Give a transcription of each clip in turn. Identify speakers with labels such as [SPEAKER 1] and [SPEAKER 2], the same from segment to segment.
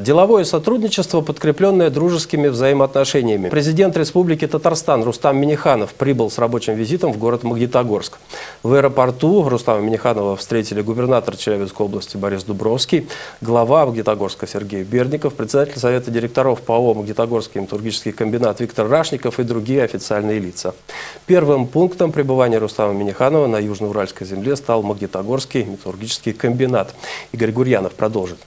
[SPEAKER 1] Деловое сотрудничество, подкрепленное дружескими взаимоотношениями. Президент Республики Татарстан Рустам Минниханов прибыл с рабочим визитом в город Магнитогорск. В аэропорту Рустама Минниханова встретили губернатор Челябинской области Борис Дубровский, глава Магнитогорска Сергей Бердников, председатель Совета директоров ПАО «Магнитогорский металлургический комбинат» Виктор Рашников и другие официальные лица. Первым пунктом пребывания Рустама Минниханова на Южноуральской земле стал Магнитогорский металлургический комбинат. Игорь Гурьянов продолжит.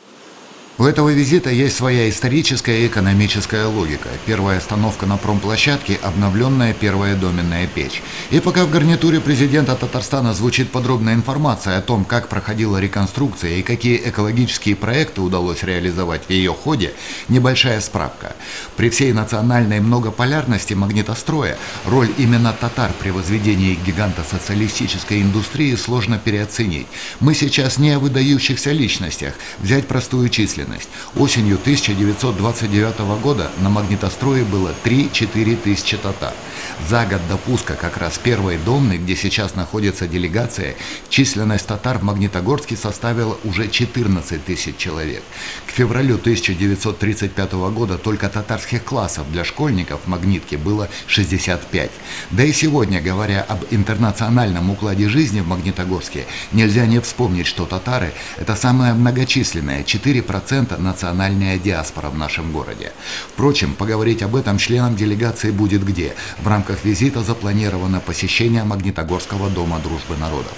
[SPEAKER 2] У этого визита есть своя историческая и экономическая логика. Первая остановка на промплощадке – обновленная первая доменная печь. И пока в гарнитуре президента Татарстана звучит подробная информация о том, как проходила реконструкция и какие экологические проекты удалось реализовать в ее ходе, небольшая справка. При всей национальной многополярности магнитостроя роль именно татар при возведении гиганта социалистической индустрии сложно переоценить. Мы сейчас не о выдающихся личностях. Взять простую численность. Осенью 1929 года на магнитострое было 3-4 тысячи татар. За год до пуска как раз первой домны, где сейчас находится делегация, численность татар в Магнитогорске составила уже 14 тысяч человек. К февралю 1935 года только татарских классов для школьников в Магнитке было 65. Да и сегодня, говоря об интернациональном укладе жизни в Магнитогорске, нельзя не вспомнить, что татары – это самая многочисленная, 4% национальная диаспора в нашем городе. Впрочем, поговорить об этом членам делегации будет где. В рамках визита запланировано посещение Магнитогорского дома дружбы народов.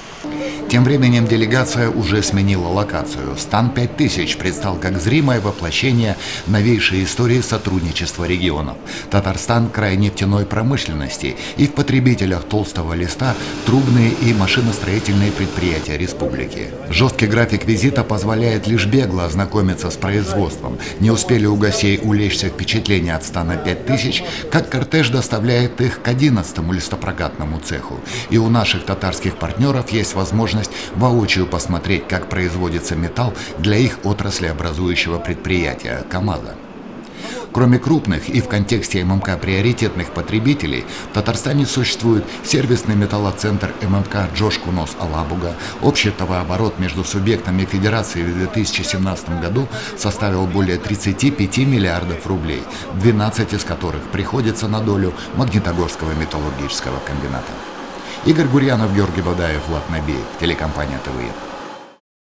[SPEAKER 2] Тем временем делегация уже сменила локацию. Стан 5000 предстал как зримое воплощение новейшей истории сотрудничества регионов. Татарстан – край нефтяной промышленности, и в потребителях толстого листа трубные и машиностроительные предприятия республики. Жесткий график визита позволяет лишь бегло ознакомиться с производством. Не успели у гостей улечься впечатления от стана 5000, как кортеж доставляет их к 11-му листопрокатному цеху. И у наших татарских партнеров есть возможность воочию посмотреть, как производится металл для их отраслеобразующего предприятия КАМАЗа. Кроме крупных и в контексте ММК приоритетных потребителей, в Татарстане существует сервисный металлоцентр ММК Джошкунос Алабуга. Общий товарооборот между субъектами федерации в 2017 году составил более 35 миллиардов рублей, 12 из которых приходится на долю Магнитогорского металлургического комбината. Игорь Гурьянов, Георгий Бадаев, Влад Набиев, телекомпания ТВИ.